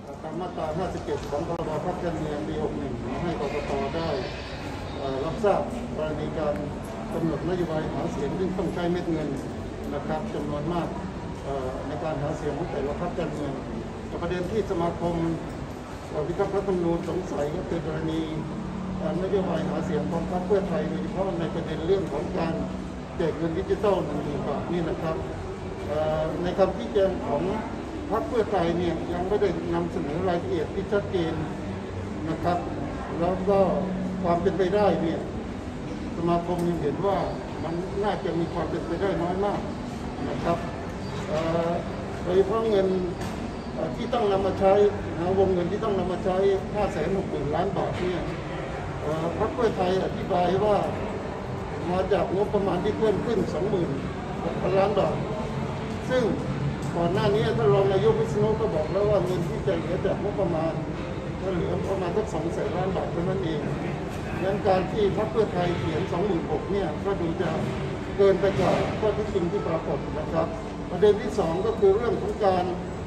ตามมาตรา 57 ของพรบพรรคการเมืองปี 61 ให้กกตได้รับทราบกรณีการกำหนดนโยบายหาเสียงซึ่งต้องใช้เม็ดเงินนะครับจำนวนมากในการหาเสียงของแต่ละพรรคการเมืองประเด็นที่สมาคมพิทักษ์รัฐธรรมนูญสงสัยก็คือกรณีนโยบายหาเสียงของพรรคเพื่อไทยโดยเฉพาะในประเด็นเรื่องของการแจกเงินดิจิทัล1,000 บาทนี่นะครับในคำชี้แจงของพรรคเพื่อไทยเนี่ยยังไม่ได้นำเสนอรายละเอียดที่ชัดเจนนะครับแล้วก็ความเป็นไปได้เนี่ยสมาคมยังเห็นว่ามันน่าจะมีความเป็นไปได้น้อยมากนะครับโดยเฉพาะเงินที่ต้องนำมาใช้วงเงินที่ต้องนำมาใช้ 560,000 ล้านบาทเนี่ยพรรคเพื่อไทยอธิบายว่ามาจากงบประมาณที่เพิ่มขึ้น 26,000 ล้านบาทซึ่งก่อนหน้านี้ท่านรองนายกวิษณุก็บอกแล้วว่าเงินที่จะเหลือจากงบประมาณก็เหลือประมาณสัก200,000 ล้านบาทเท่านั้นเองงั้นการที่พรรคเพื่อไทยเขียน 26,000 เนี่ยก็ดูจะเกินไปกว่าข้อเท็จจริงที่ปรากฏนะครับประเด็นที่2ก็คือเรื่องของการ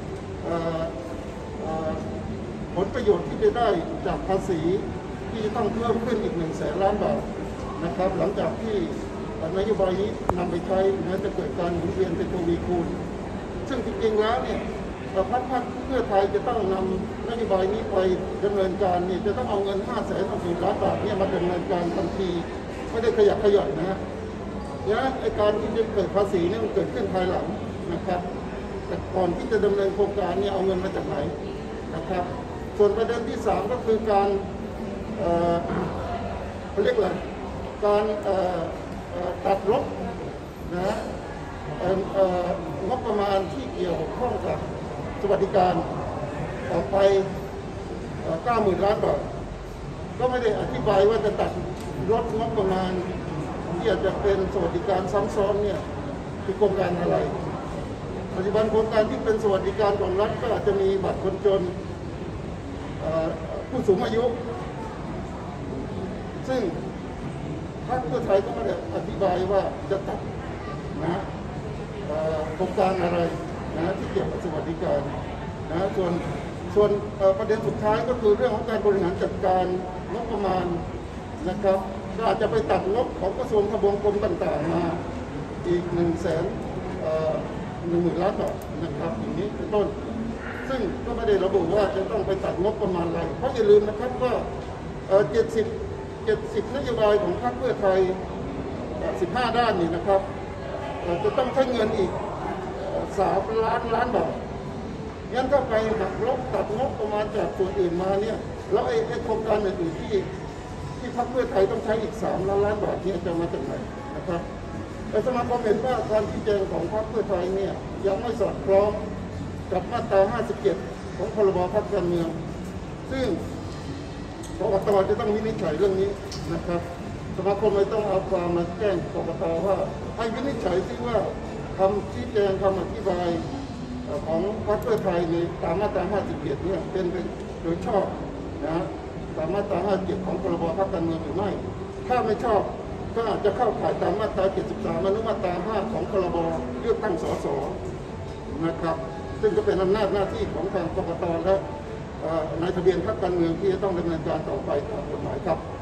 ผลประโยชน์ที่จะได้จากภาษีที่จะต้องเพิ่มขึ้นอีก100,000 ล้านบาทนะครับหลังจากที่นโยบายนี้นำไปใช้จะเกิดการหมุนเวียนเป็นทวีคูณซึ่งจริงๆแล้วเนี่ยพรรคเพื่อไทยจะต้องนำนโยบายนี้ไปดำเนินการเนี่ยจะต้องเอาเงิน 560,000 ล้านบาทเนี่ยมาดำเนินการทันทีไม่ได้ขยักขย่อนนะไอ้การที่จะเกิดภาษีเนี่ยมันเกิดขึ้นภายหลังนะครับแต่ก่อนที่จะดำเนินโครงการเนี่ยเอาเงินมาจากไหนนะครับส่วนประเด็นที่3ก็คือการเขาเรียกอะไรการตัดลบนะงบประมาณที่เกี่ยวข้องกับสวัสดิการออกไป 90,000 ล้านบาทก็ไม่ได้อธิบายว่าจะตัดลดงบประมาณที่อาจจะเป็นสวัสดิการซ้ำซ้อนเนี่ยคือโครงการอะไรปัจจุบันโครงการที่เป็นสวัสดิการของรัฐก็อาจจะมีบัตรคนจนผู้สูงอายุซึ่งพรรคเพื่อไทยก็ไม่ได้อธิบายว่าจะตัดโครงการอะไรที่เกี่ยวกับสวัสดิการส่วนประเด็นสุดท้ายก็คือเรื่องของการบริหารจัดการงบประมาณนะครับก็อาจจะไปตัดงบของกระทรวงทบวงกรมต่างๆมาอีก110,000 ล้านบาทนะครับอย่างนี้เป็นต้นซึ่งก็ไม่ได้ระบุว่าจะต้องไปตัดงบประมาณอะไรเพราะอย่าลืมนะครับว่า70 นโยบายของพรรคเพื่อไทย15 ด้านนี่นะครับจะต้องใช้เงินอีก3 ล้านบาทงั้นก็ไปหักลบตัดงบประมาณจากส่วนอื่นมาเนี่ยแล้วไอ้โครงการอื่นๆที่พรรคเพื่อไทยต้องใช้อีก3 ล้านบาทเนี่ยจะมาจากไหนนะครับแต่สมาคมเห็นว่าการชี้แจงของพรรคเพื่อไทยเนี่ยยังไม่สอดคล้องกับมาตรา 57 ของพรบพรรคการเมืองซึ่งกกต.จะต้องวินิจฉัยเรื่องนี้นะครับสมาคมไม่ต้องเอาความมาแจ้งกกต.ว่าให้วินิจฉัยซิว่าคำชี้แจงคำอธิบายของพรรคเพื่อไทยในตามมาตรา 57 เนี่ยเป็นโดยชอบตามมาตรา 57 ของพรบพรรคการเมืองหรือไม่ถ้าไม่ชอบก็อาจจะเข้าข่ายตามมาตรา 73 อนุมาตรา 5 ของพรบเลือกตั้งสสนะครับซึ่งจะเป็นอำนาจหน้าที่ของทางกกต.และนายทะเบียนพรรคการเมืองที่จะต้องดำเนินการต่อไปตามกฎหมายครับ